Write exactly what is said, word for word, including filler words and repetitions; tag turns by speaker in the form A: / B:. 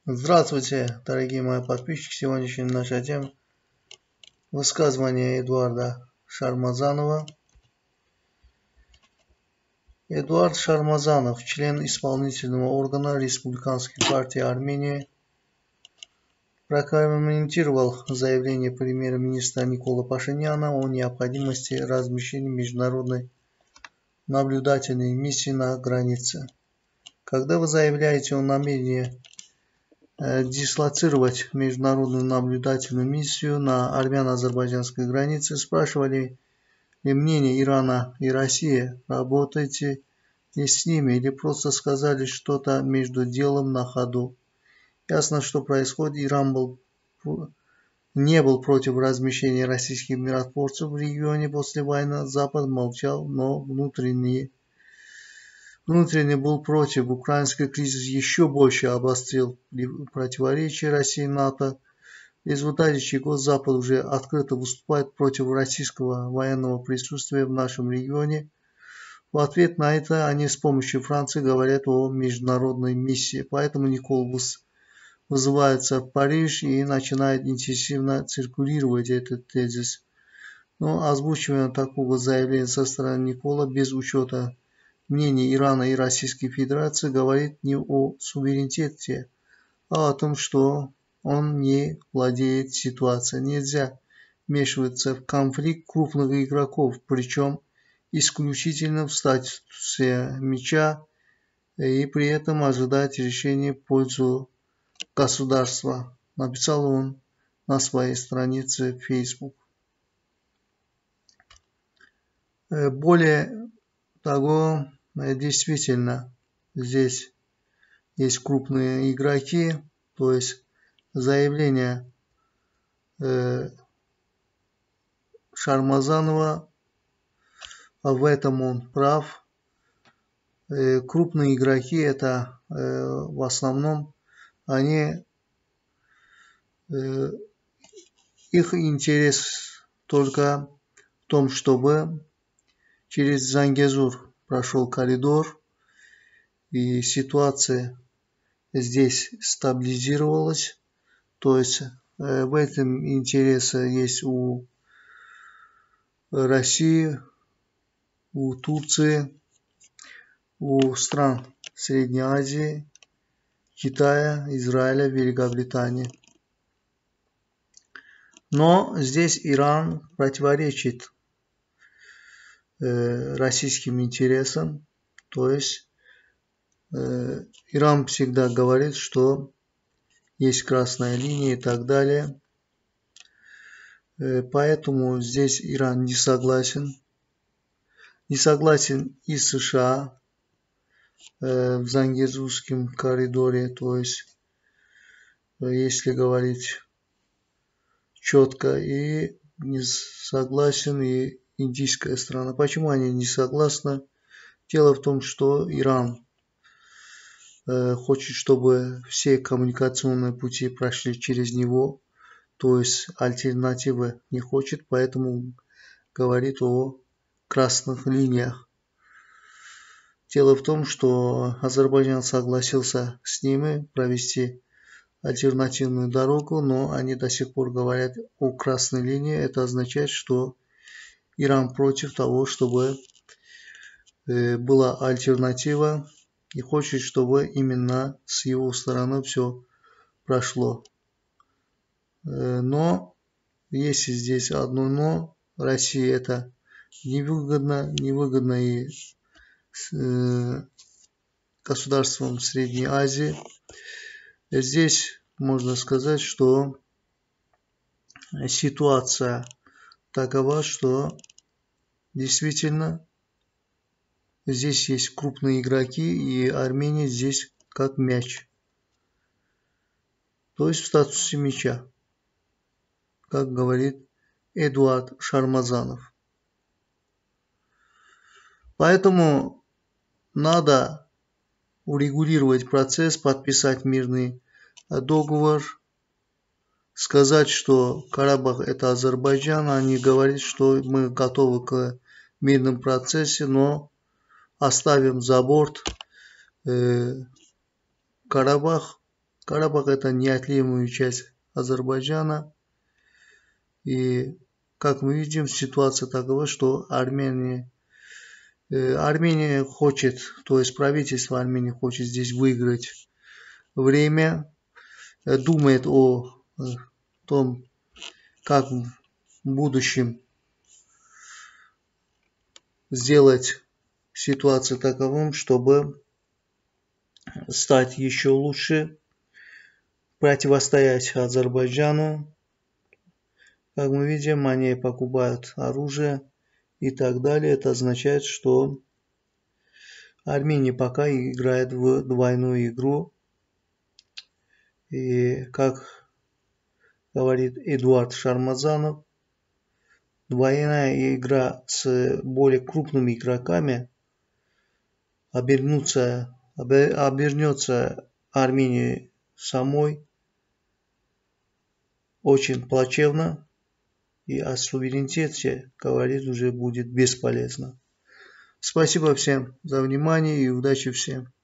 A: Здравствуйте, дорогие мои подписчики. Сегодняшняя наша тема – высказывание Эдуарда Шармазанова. Эдуард Шармазанов, член исполнительного органа Республиканской партии Армении, прокомментировал заявление премьер-министра Никола Пашиняна о необходимости размещения международной наблюдательной миссии на границе. Когда вы заявляете о намерении дислоцировать международную наблюдательную миссию на армяно-азербайджанской границе, спрашивали ли мнение Ирана и России, работаете ли с ними, или просто сказали что-то между делом на ходу. Ясно, что происходит. Иран был, не был против размещения российских миротворцев в регионе после войны. Запад молчал, но внутренний, внутренний был против. Украинский кризис еще больше обострил противоречия России и НАТО. В результате чего Запад уже открыто выступает против российского военного присутствия в нашем регионе. В ответ на это они с помощью Франции говорят о международной миссии. Поэтому Никол вызывается в Париж и начинает интенсивно циркулировать этот тезис. Но озвучивание такого заявления со стороны Никола без учета мнений Ирана и Российской Федерации говорит не о суверенитете, а о том, что он не владеет ситуацией. Нельзя вмешиваться в конфликт крупных игроков, причем исключительно в статусе мяча, и при этом ожидать решения в пользу государства, написал он на своей странице в Facebook. Более того, действительно, здесь есть крупные игроки, то есть заявление э, Шармазанова, в этом он прав. Э, крупные игроки, это э, в основном они, э, их интерес только в том, чтобы через Зангезур прошел коридор и ситуация здесь стабилизировалась. То есть э, в этом интересе есть у России, у Турции, у стран Средней Азии, Китая, Израиля, Великобритании. Но здесь Иран противоречит э, российским интересам. То есть э, Иран всегда говорит, что есть красная линия и так далее. Э, поэтому здесь Иран не согласен. Не согласен и США э, в Зангезурском коридоре. То есть, э, если говорить четко, и не согласен и индийская страна. Почему они не согласны? Дело в том, что Иран э, хочет, чтобы все коммуникационные пути прошли через него, то есть альтернативы не хочет, поэтому говорит о красных линиях. Дело в том, что Азербайджан согласился с ними провести альтернативную дорогу, но они до сих пор говорят о красной линии. Это означает, что Иран против того, чтобы была альтернатива, и хочет, чтобы именно с его стороны все прошло. Но есть здесь одно но. России это невыгодно, невыгодно и государствам Средней Азии. Здесь можно сказать, что ситуация такова, что действительно здесь есть крупные игроки, и Армения здесь как мяч. То есть в статусе мяча, как говорит Эдуард Шармазанов. Поэтому надо урегулировать процесс, подписать мирный договор, сказать, что Карабах это Азербайджан, а не говорить, что мы готовы к мирному процессу, но оставим за борт э, Карабах, Карабах – это неотъемлемая часть Азербайджана. И, как мы видим, ситуация такова, что Армения, э, Армения хочет, то есть правительство Армении хочет здесь выиграть время, э, думает о э, том, как в будущем сделать ситуацию таковым, чтобы стать еще лучше, противостоять Азербайджану. Как мы видим, они покупают оружие и так далее. Это означает, что Армения пока играет в двойную игру. И как говорит Эдуард Шармазанов, двойная игра с более крупными игроками обернется, обернется Армении самой очень плачевно, и о суверенитете говорить уже будет бесполезно. Спасибо всем за внимание и удачи всем.